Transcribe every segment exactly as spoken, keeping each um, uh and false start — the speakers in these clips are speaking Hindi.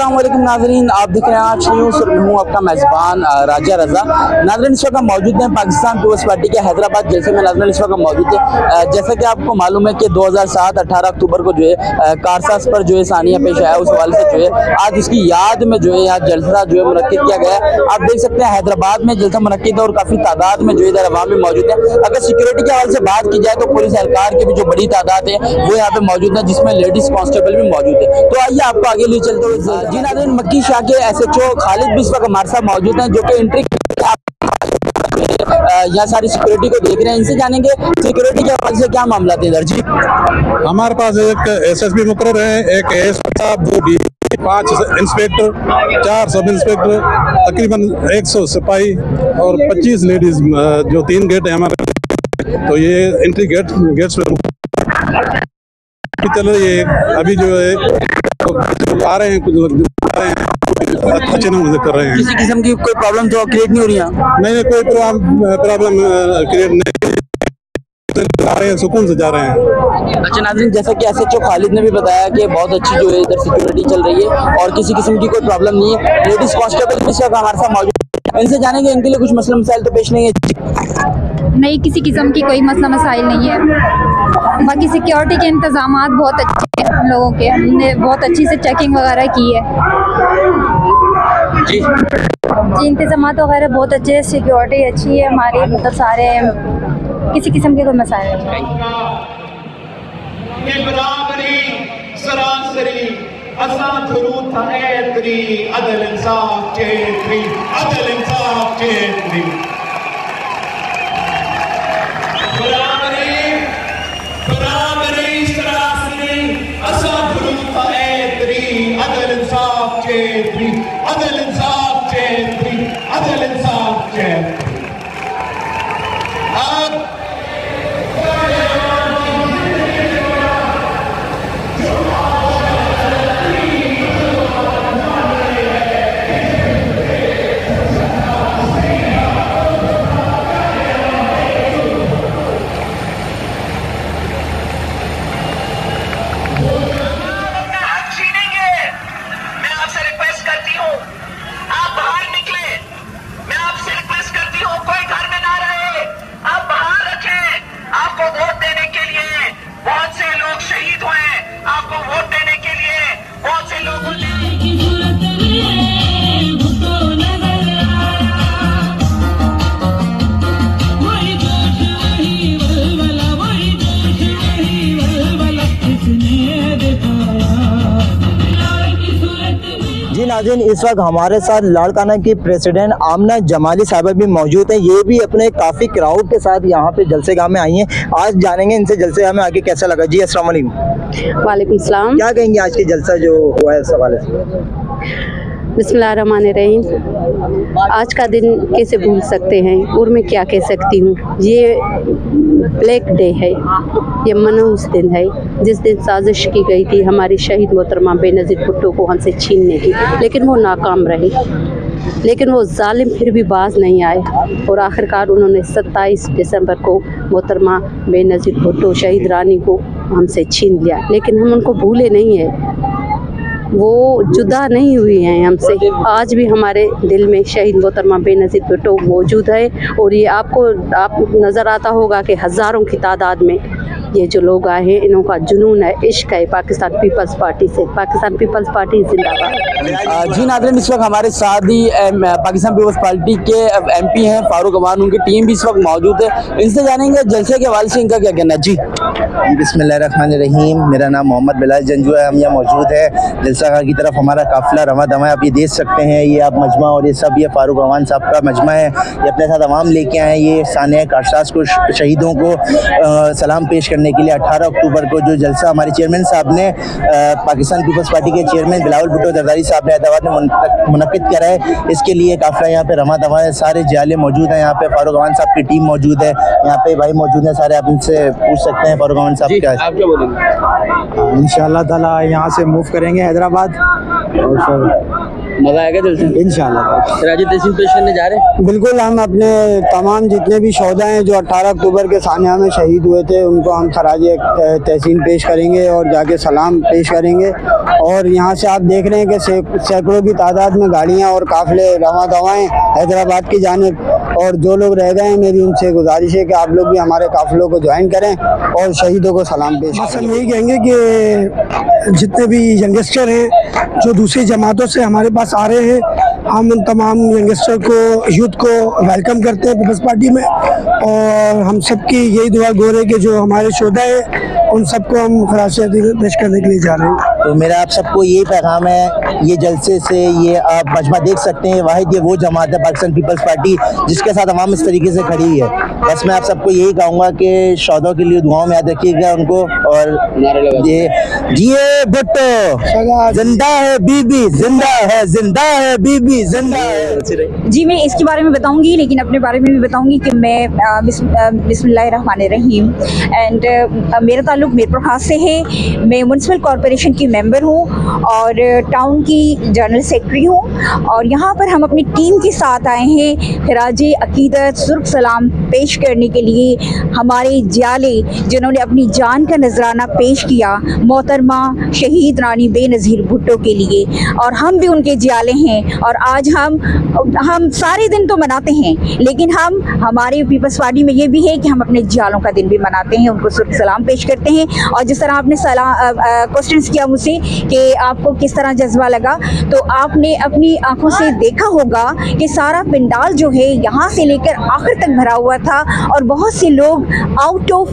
अस्सलाम वालेकुम नाज़रीन, आप देख रहे हैं आज न्यूज़ और मैं हूँ आपका मेज़बान राजा रज़ा। नाज़रीन इस वक्त हम मौजूद हैं पाकिस्तान पीपल्स पार्टी के हैदराबाद जलसे में। नाज़रीन इस वक्त हम मौजूद हैं, जैसा कि आपको मालूम है कि दो हज़ार सात अठारह अक्टूबर को जो है कारसाज पर जो है सानिया पेश आया, उस हवाले से जो है आज उसकी याद में जो है यहाँ जलसा जो है मुनक्किद किया गया है। आप देख सकते हैं हैदराबाद में जलसा मुनक्किद है और काफ़ी तादाद में जो इधर अवाम भी मौजूद है। अगर सिक्योरिटी के हवाले से बात की जाए तो पुलिस एहलकार की भी जो बड़ी तादाद है वो यहाँ पे मौजूद है, जिसमें लेडीज कांस्टेबल भी मौजूद है। तो आइए आपको आगे ले चलते हुए जी नाज़रीन मक्की शाह के एस एच ओ खालिद भी इस वक्त हमारे साथ मौजूद हैं, जो कि एंट्री यहाँ सारी सिक्योरिटी को देख रहे हैं। इनसे जानेंगे सिक्योरिटी के हवाले से क्या मामला थे इधर। जी हमारे पास एक एस एस पी मुकर्रर है, एक एस साहब, दो डी, पाँच इंस्पेक्टर, चार सब इंस्पेक्टर, तकरीबन एक सौ सिपाही और पच्चीस लेडीज, जो तीन गेट है हमारे। तो ये एंट्री गेट गेट्स पे चल रही है। अभी जो है तो आ रहे हैं, कुछ लोग आ रहे हैं, अच्छे नंबर कर रहे हैं। किसी किस्म की कोई प्रॉब्लम तो क्रिएट नहीं हो रही है? नहीं नहीं, कोई प्रॉब्लम क्रिएट नहीं, आ रहे हैं, सुकून से जा रहे हैं। अच्छा नाज़रीन, जैसा कि एस एच ओ खालिद ने भी बताया कि बहुत अच्छी जो है इधर सिक्योरिटी चल रही है और किसी किस्म की कोई प्रॉब्लम नहीं है। लेडीज कांस्टेबल भी सब हमारे साथ मौजूद है, इनसे जानेंगे इनके लिए कुछ मसला मसाइल तो पेश नहीं है? नहीं, किसी किस्म की कोई मसला मसाइल नहीं है। बाकी सिक्योरिटी के इंतजाम बहुत अच्छे हैं हम लोगों के, हमने बहुत अच्छी से चेकिंग वगैरह की है जी जी इंतजाम वगैरह बहुत अच्छे, सिक्योरिटी अच्छी है हमारी, मतलब सारे किसी किस्म के कोई मसाइल नहीं जी नाज़रीन, इस वक्त हमारे साथ लाड़काना की प्रेसिडेंट आमना जमाली साहबा भी मौजूद हैं। ये भी अपने काफ़ी क्राउड के साथ यहाँ पे जलसे गाह में आई हैं। आज जानेंगे इनसे जलसे गाह में आके कैसा लगा। जी अस्सलाम वालेकुम। वालेकुम सलाम। क्या कहेंगे आज की जलसा जो हुआ है इस हवाले से? बिस्मिल्लाहिर्रहमानिर्रहीम। आज का दिन कैसे भूल सकते हैं और मैं क्या कह सकती हूँ। ये ब्लैक डे है, ये मनहूस दिन है, जिस दिन साजिश की गई थी हमारी शहीद मोहतरमा बेनज़ीर भुट्टो को हमसे छीनने की, लेकिन वो नाकाम रहे। लेकिन वो जालिम फिर भी बाज नहीं आए और आखिरकार उन्होंने सत्ताईस दिसंबर को मोहतरमा बेनज़ीर भुट्टो शहीद रानी को हमसे छीन लिया। लेकिन हम उनको भूले नहीं हैं, वो जुदा नहीं हुई हैं हमसे। आज भी हमारे दिल में शहीद मोहतरमा बेनज़ीर भुट्टो मौजूद है और ये आपको आप नज़र आता होगा कि हज़ारों की तादाद में ये जो लोग आए हैं, इनका जुनून है, इश्क है पाकिस्तान पीपल्स पार्टी से। पाकिस्तान पीपल्स पार्टी जिंदाबाद। जी नाज़रीन, इस वक्त हमारे साथ ही पाकिस्तान पीपल्स पार्टी के एम पी हैं फारूक अवान, उनकी टीम भी इस वक्त मौजूद है। इनसे जानेंगे जलसे के हवाले से इनका क्या कहना है। जी बिस्मिल्लाहिर्रहमानिर्रहीम, मेरा नाम मोहम्मद बिलाल जंजू है। हम यहाँ मौजूद है जलसा गाह की तरफ, हमारा काफिला रवा दवा है। आप ये देख सकते हैं, ये आप मजमा और ये सब ये फारूक अवान साहब का मजमा है। ये अपने साथ अवाम लेके आए। ये सानिया कारसाज को, शहीदों को आ, सलाम पेश करने के लिए अठारह अक्टूबर को जो जलसा हमारे चेयरमैन साहब ने, पाकिस्तान पीपल्स पार्टी के चेयरमैन बिलावल भुट्टो जरदारी साहब ने हैदराबाद में मुनक्किद करा है, इसके लिए काफिला यहाँ पे रमा दवा है। सारे जाले मौजूद हैं यहाँ पे, फारूक अवान साहब की टीम मौजूद है यहाँ पे, भाई मौजूद है सारे। आप इनसे पूछ सकते हैं फारूक अवान साहब क्या आप क्या बोलेंगे। इंशाअल्लाह ताला यहाँ से मूव करेंगे हैदराबाद और फिर मजा आएगा जलसे में? इंशाल्लाह राजी तहसीन पेश करने जा रहे हैं? बिल्कुल, हम अपने तमाम जितने भी शोधा हैं जो अठारह अक्टूबर के सानिया में शहीद हुए थे उनको हम खराज तहसीन पेश करेंगे और जाके सलाम पेश करेंगे। और यहाँ से आप देख रहे हैं कि सैकड़ों की तादाद में गाड़ियाँ और काफ़िले रवां दवाएँ हैदराबाद की जानिब, और जो लोग रह गए हैं मेरी उनसे गुजारिश है कि आप लोग भी हमारे काफ़िलों को ज्वाइन करें और शहीदों को सलाम पेश करें। हम यही कहेंगे कि जितने भी यंगस्टर हैं जो दूसरी जमातों से हमारे पास आ रहे हैं, हम उन तमाम यंगस्टर को, यूथ को वेलकम करते हैं पीपल्स पार्टी में। और हम सबकी यही दुआ गो है कि जो हमारे शोधा है उन सबको हम खराज पेश करने के लिए जा रहे हैं। तो मेरा आप सबको यही पैगाम है, ये जलसे से ये आप मजमा देख सकते हैं, वाहिद ये वो जमात है पाकिस्तान पीपल्स पार्टी जिसके साथ अवाम इस तरीके से खड़ी है। बस मैं आप सबको यही कहूँगा कि शौदों के लिए दुआओं में याद रखिएगा उनको। और ये जिए भुट्टो जिंदा है बीबी, जिंदा है, जिंदा है बीबी, जिंदा है। जी मैं इसके बारे में बताऊंगी, लेकिन अपने बारे में भी बताऊंगी कि मैं बिस्मिल्लाहिर्रहमानिर्रहीम एंड मेरा ताल्लुक मीरपुर खास से है। मैं म्यूनसिपल कॉरपोरेशन की मेंबर हूँ और टाउन की जनरल सेक्रेटरी हूँ। और यहाँ पर हम अपनी टीम के साथ आए हैं खराज अकीदत सुर्ख सलाम पेश करने के लिए हमारे जियाले जिन्होंने अपनी जान का नजराना पेश किया मोहतरमा शहीद रानी बेनज़ीर भुट्टो के लिए। और हम भी उनके जियाले हैं और आज हम हम सारे दिन तो मनाते हैं, लेकिन हम हमारे पीपल्स पार्टी में ये भी है कि हम अपने जियालों का दिन भी मनाते हैं, उनको सुर्ख सलाम पेश करते हैं। और जिस तरह आपने क्वेश्चंस किया मुझसे कि आपको किस तरह जज्बा लगा, तो आपने अपनी आंखों से देखा होगा कि सारा पंडाल जो है यहाँ से लेकर आखिर तक भरा हुआ था और बहुत से लोग आउट ऑफ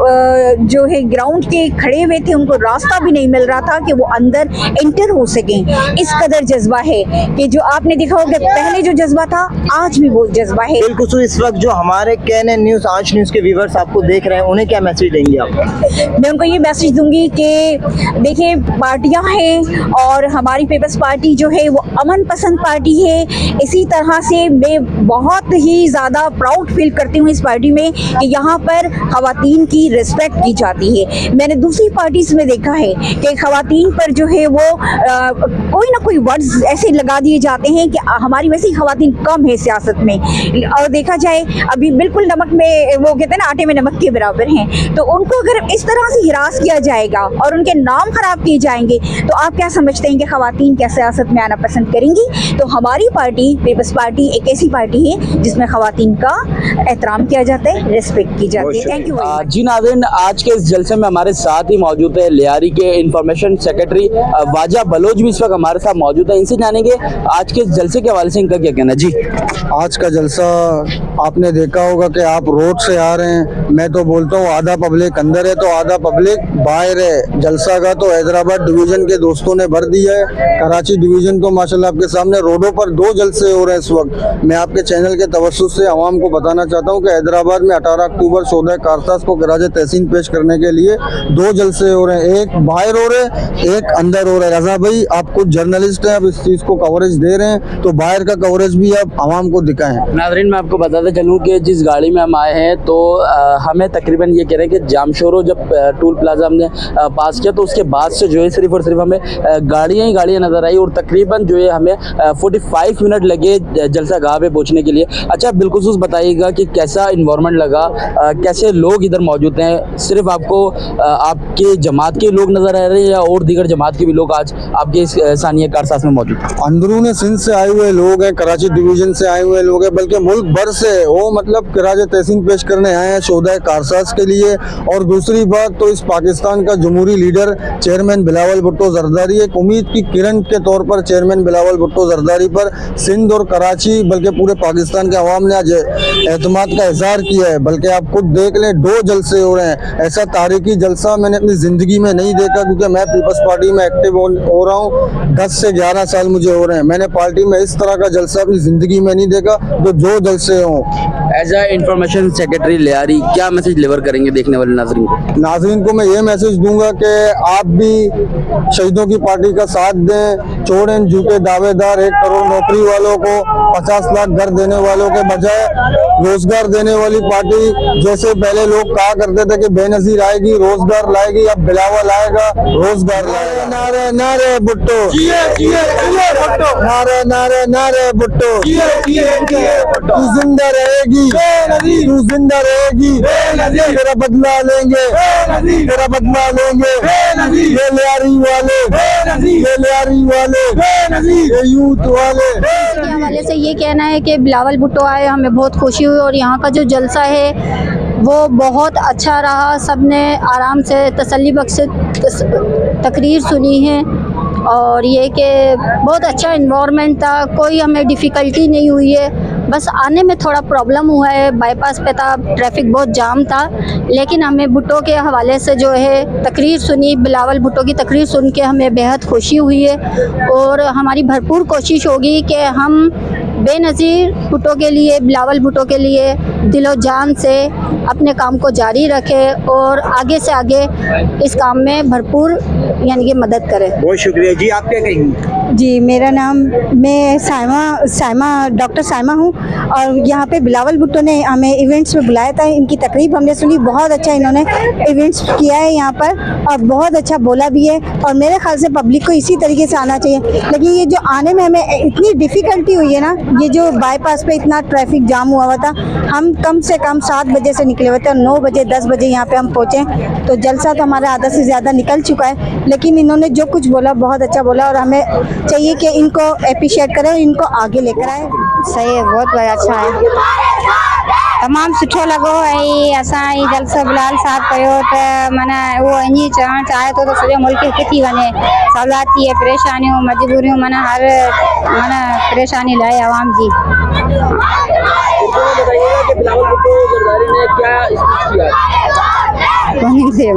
जो है ग्राउंड के खड़े हुए थे, उनको रास्ता भी नहीं मिल रहा था कि वो अंदर एंटर हो सकें। इस कदर जज्बा है कि जो आपने देखा होगा पहले जो जज्बा था आज भी वो जज्बा है। बिल्कुल। इस वक्त जो हमारे कैन न्यूज़ आज न्यूज़ के व्यूअर्स आपको देख रहे हैं उन्हें क्या मैसेज देंगे आप? मैं उनको ये मैसेज दूंगी कि देखिए पार्टियां हैं और हमारी पीपल्स पार्टी जो है वो अमन पसंद पार्टी है। इसी तरह से मैं बहुत ही ज़्यादा प्राउड फील करती हूँ इस पार्टी में कि यहाँ पर ख़वातीन की रिस्पेक्ट की जाती है। मैंने दूसरी पार्टीज़ में देखा है कि ख़वातीन पर जो है वो आ, कोई ना कोई वर्ड्स ऐसे लगा दिए जाते हैं कि हमारी वैसे ही ख़वातीन कम है सियासत में। और देखा जाए अभी बिल्कुल नमक में वो कहते हैं ना आटे में नमक के बराबर हैं, तो उनको अगर इस तरह से हिरास किया जाएगा और उनके नाम ख़राब किए जाएंगे तो आप क्या समझते हैं कि ख़वातीन क्या सियासत में आना पसंद करेंगी? तो हमारी पार्टी पीपल्स पार्टी एक ऐसी पार्टी है जिसमें ख़वातीन का एहतराम किया जाता है, रिस्पेक्ट की जाती है। Thank you. जी नाज़रीन, आज के इस जलसे में हमारे साथ ही मौजूद है लियारी के इंफॉर्मेशन सेक्रेटरी वाजा बलोच भी इस वक्त हमारे साथ मौजूद है। इनसे जानेंगे आज के इस जलसे के हवाले से इनका क्या कहना। जी आज का जलसा आपने देखा होगा कि आप रोड से आ रहे हैं, मैं तो बोलता हूँ आधा पब्लिक अंदर है तो आधा पब्लिक बाहर है। जलसा का तो हैदराबाद डिवीजन के दोस्तों ने भर दिया है, कराची डिवीजन को माशाल्लाह आपके सामने रोडों पर दो जलसे हो रहे हैं इस वक्त। मैं आपके चैनल के तवज्जुह से आवाम को बताना चाहता हूँ कि हैदराबाद में अठारह अक्टूबर शोधा कारसाज को खराज तहसीन पेश करने के लिए दो जलसे हो रहे हैं, एक बाहर हो रहे हैं एक अंदर हो रहा है। रजा भाई आप खुद जर्नलिस्ट हैं, आप इस चीज़ को कवरेज दे रहे हैं तो बाहर का कवरेज भी आप आवाम को दिखाएं। नाज़रीन मैं आपको बताते चलूँ कि जिस गाड़ी में हम आए हैं तो आ, हमें तकरीबन ये कह रहे हैं कि जामशोरो जब टूल प्लाजा हमने आ, पास किया तो उसके बाद से जो है सिर्फ और सिर्फ हमें गाड़ियाँ ही गाड़ियाँ नज़र आई और तकरीबन जो है हमें पैंतालीस मिनट लगे जलसा गाह पे पहुँचने के लिए। अच्छा बिल्खुसूस बताइएगा कि कैसा इन्वायरमेंट लगा, आ, कैसे लोग इधर मौजूद हैं? सिर्फ आपको आ, आपके जमात के लोग नज़र आ रहे हैं या और दीगर जमात के भी लोग आज आपके इस सानिया कारसाज में मौजूद हैं? अंदरून सिंध से आए हुए लोग हैं, कराची डिवीजन से आए हुए लोग हैं, बल्कि मुल्क भर से वो मतलब खराज तहसीन पेश करने आए हैं शोधा कारसाज के लिए। और दूसरी बात तो इस पाकिस्तान का जमहूरी लीडर चेयरमैन बिलावल भुट्टो जरदारी एक उम्मीद की किरण के तौर पर चेयरमैन बिलावल भुट्टो जरदारी पर सिंध और कराची बल्कि पूरे पाकिस्तान के अवाम ने आज एतमाद का इजहार किया है। बल्कि आप खुद देख लें दो जलसे हो रहे हैं, ऐसा तारीखी जलसा मैंने अपनी ज़िंदगी में नहीं देखा क्योंकि मैं पीपल्स पार्टी में एक्टिव हो रहा हूँ, दस से ग्यारह साल मुझे हो रहे हैं। मैंने पार्टी में इस तरह का जलसा अपनी ज़िंदगी में नहीं देखा तो जो जलसे हों। As a information secretary Lyari क्या मैसेज डिलीवर करेंगे देखने वाले नाजरीन को? नाजरीन को मैं ये मैसेज दूंगा कि आप भी शहीदों की पार्टी का साथ दें, छोड़ें झूठे दावेदार एक करोड़ नौकरी वालों को पचास लाख घर देने वालों के बजाय रोजगार देने देने वाली पार्टी। जैसे पहले लोग कहा करते थे कि बेनजीर आएगी रोजगार लाएगी, अब बिलावल आएगा रोजगार लाएगा। नारे नारे भुट्टो, नारे नारे नारे भुट्टो, तू जिंदा रहेगी, तू जिंदा रहेगी, तेरा बदला लेंगे, तेरा बदला लेंगे। ये लियारी वाले, ये लियारी वाले, ये यूथ वाले। के हवाले से ये कहना है कि बिलावल भुट्टो आए, हमें बहुत खुशी हुई और यहाँ का जो जलसा है वो बहुत अच्छा रहा। सबने आराम से तसल्ली बख्श तकरीर सुनी है और ये कि बहुत अच्छा इन्वायरमेंट था, कोई हमें डिफ़िकल्टी नहीं हुई है। बस आने में थोड़ा प्रॉब्लम हुआ है, बाईपास पे था, ट्रैफिक बहुत जाम था, लेकिन हमें भुट्टो के हवाले से जो है तकरीर सुनी, बिलावल भुट्टो की तकरीर सुन के हमें बेहद खुशी हुई है और हमारी भरपूर कोशिश होगी कि हम बेनज़ीर भुट्टो के लिए, बिलावल भुट्टो के लिए दिलो जान से अपने काम को जारी रखें और आगे से आगे इस काम में भरपूर यानी कि मदद करें। बहुत शुक्रिया जी। आप क्या कहेंगी? जी, मेरा नाम, मैं साइमा साइमा डॉक्टर साइमा हूँ और यहाँ पे बिलावल भुट्टो ने हमें इवेंट्स में बुलाया था। इनकी तकरीब हमने सुनी, बहुत अच्छा इन्होंने इवेंट्स किया है यहाँ पर और बहुत अच्छा बोला भी है और मेरे ख्याल से पब्लिक को इसी तरीके से आना चाहिए। लेकिन ये जो आने में हमें इतनी डिफ़िकल्टी हुई है ना, ये जो बाईपास पे इतना ट्रैफिक जाम हुआ हुआ था, हम कम से कम सात बजे से निकले हुए थे और नौ बजे दस बजे यहाँ पे हम पहुँचे, तो जलसा तो हमारा आधा से ज़्यादा निकल चुका है। लेकिन इन्होंने जो कुछ बोला बहुत अच्छा बोला और हमें चाहिए कि इनको अप्रिशिएट करें और इनको आगे लेकर आए। सही है, बहुत अच्छा है, तमाम सुठो लॻो ऐं असां ई जलसो बिलावल साहब कयो त माना उहो ईअं चवणु चाहे थो त सॼो मुल्क हिकु थी वञे, सवलात थी है, परेशानियूं मजबूरियूं माना हर माना परेशानी लाए आवाम जी। बिलावल भुट्टो जरदारी ने क्या स्पीच किया?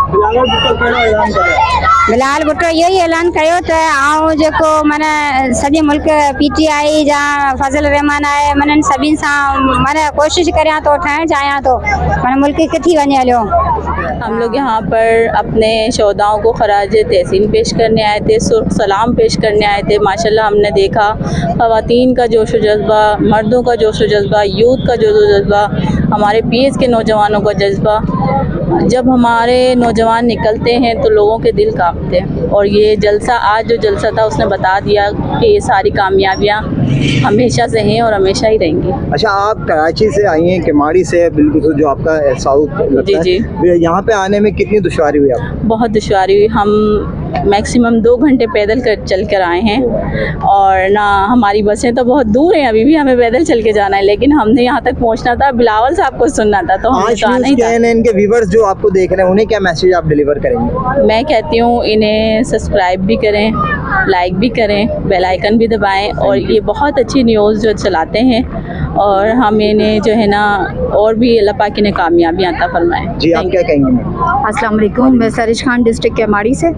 बिलावल भुट्टो इहो ई ऐलान कयो त आउं जेको माना सॼे मुल्क पी टी आई जा फज़ल रहमान आहे, माना सभिनि सां माना कोशिशि करियां थो, ठाहिणु चाहियां थो, माना मुल्क हिकु थी वञे हलियो। हम लोग यहाँ पर अपने शोधाओं को खराज तहसीन पेश करने आए थे, सलाम पेश करने आए थे। माशाल्लाह हमने देखा ख़वातीन का जोश व जज्बा, मर्दों का जोश व जज्बा, यूथ का जोश व जज्बा, हमारे पीएस के नौजवानों का जज्बा। जब हमारे नौजवान निकलते हैं तो लोगों के दिल कांपते हैं और ये जलसा, आज जो जलसा था उसने बता दिया कि ये सारी कामयाबियाँ हमेशा से हैं और हमेशा ही रहेंगी। अच्छा, आप कराची से आई हैं, केमाड़ी से, बिल्कुल जो आपका साउथ लगता जी है, यहाँ पे आने में कितनी दुश्वारी हुई आपको? बहुत दुश्वारी हुई। हम मैक्सिमम दो घंटे पैदल कर चल कर आए हैं और ना हमारी बसें तो बहुत दूर हैं, अभी भी हमें पैदल चल के जाना है, लेकिन हमने यहाँ तक पहुँचना था, बिलावल साहब को सुनना था, तो हमने तो आना ही था। इनके व्यूअर्स जो आपको देख रहे हैं उन्हें क्या मैसेज आप डिलीवर करेंगे? मैं कहती हूँ इन्हें सब्सक्राइब भी करें, लाइक भी करें, बेल आइकन भी दबाएं और ये बहुत अच्छी न्यूज़ जो चलाते हैं और हम इन्हें जो है ना और भी अल्लाह पाक इन्हें कामयाबियाँ अता फरमाएं। जी, आप क्या कहेंगे? अस्सलाम वालेकुम, मैं सरिश खान डिस्ट्रिक्ट केमाड़ी से।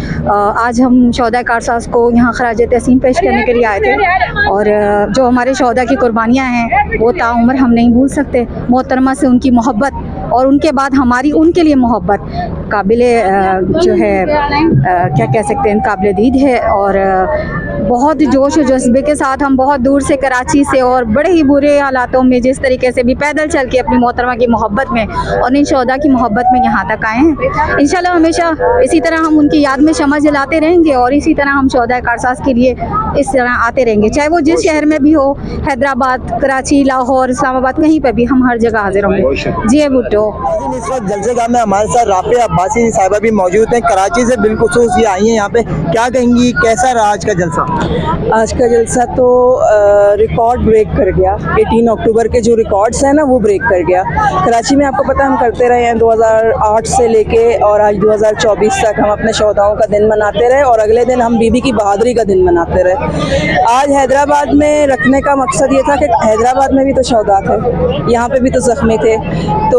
आज हम शोहदा कारसाज को यहाँ खराज तहसीन पेश करने के लिए आए थे और जो हमारे शोहदा की कुर्बानियाँ हैं वो ताउम्र हम नहीं भूल सकते। मोहतरमा से उनकी मोहब्बत और उनके बाद हमारी उनके लिए मोहब्बत काबिले जो है क्या कह सकते हैं, काबिले दीद है और बहुत जोश और जज्बे के साथ हम बहुत दूर से कराची से और बड़े ही बुरे हालातों में जिस तरीके से भी पैदल चल के अपनी मोहतरमा की मोहब्बत में और इन शोहदा की मोहब्बत में यहाँ तक आए हैं। इंशाल्लाह हमेशा इसी तरह हम उनकी याद में शमा जलाते रहेंगे और इसी तरह हम शोहदा कारसाज के लिए इस तरह आते रहेंगे, चाहे वो जिस शहर में भी हो, हैदराबाद, कराची, लाहौर, इस्लामाबाद, कहीं पर भी हम हर जगह हाजिर होंगे। जी भुट्टो। इस वक्त जलसे गाह में हमारे साथ राफिया अब्बासी साहिबा भी मौजूद हैं, कराची से बिलखुसूस ये आई हैं यहाँ पे। क्या कहेंगी, कैसा रहा आज का जलसा? आज का जलसा तो रिकॉर्ड ब्रेक कर गया। अठारह अक्टूबर के जो रिकॉर्ड्स हैं ना वो ब्रेक कर गया। कराची में आपको पता हम करते रहे हैं दो हज़ार आठ से लेके और आज दो हज़ार चौबीस तक हम अपने शोहदाओं का दिन मनाते रहे और अगले दिन हम बीबी की बहादुरी का दिन मनाते रहे। आज हैदराबाद में रखने का मकसद ये था कि हैदराबाद में भी तो शोहदा थे, यहाँ पे भी तो ज़ख्मी थे, तो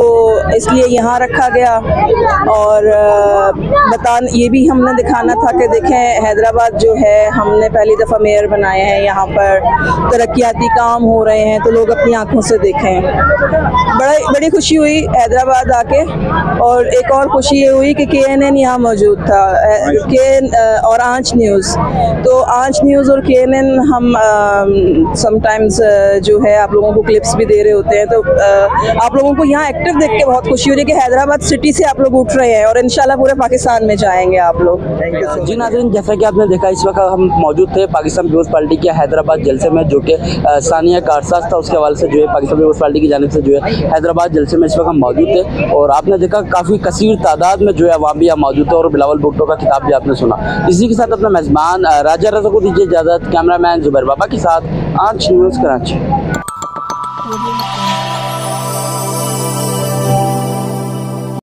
इसलिए यहाँ रखा गया। और अ, बता ये भी हमने दिखाना था कि देखें हैदराबाद जो है हमने पहली दफ़ा मेयर बनाए हैं, यहाँ पर तरक्याती काम हो रहे हैं तो लोग अपनी आंखों से देखें। बड़ा बड़ी खुशी हुई हैदराबाद आके। और एक और खुशी ये हुई कि के एन एन यहाँ मौजूद था, के और आंच न्यूज़। तो आंच न्यूज़ और के एन एन हम समटाइम्स जो है आप लोगों को क्लिप्स भी दे रहे होते हैं, तो आ, आप लोगों को यहाँ एक्टिव देख के बहुत खुशी हो रही है कि हैदराबाद सिटी से आप लोग उठ रहे हैं और इंशाल्लाह पूरे पाकिस्तान में जाएंगे आप लोग। Thank you. जी नाज़रीन, जैसा कि आपने देखा इस वक्त हम मौजूद थे पाकिस्तान पीपल्स पार्टी के हैदराबाद जलसे में, जो कि सानिया कारसाज था, उसके हवाले से जो है पाकिस्तान पीपल्स पार्टी की जानिब से जो है हैदराबाद जलसे में इस वक्त हम मौजूद थे। और आपने देखा काफ़ी कसीर तादाद में जो है अवाम भी यहाँ मौजूद थे और बिलावल भुट्टो का खिताब भी आपने सुना। इसी के साथ अपना मेज़बान राजा रज़ा को दीजिए इजाज़त। कैमरामैन जुबैर बाबा के साथ आंच न्यूज़ कराची।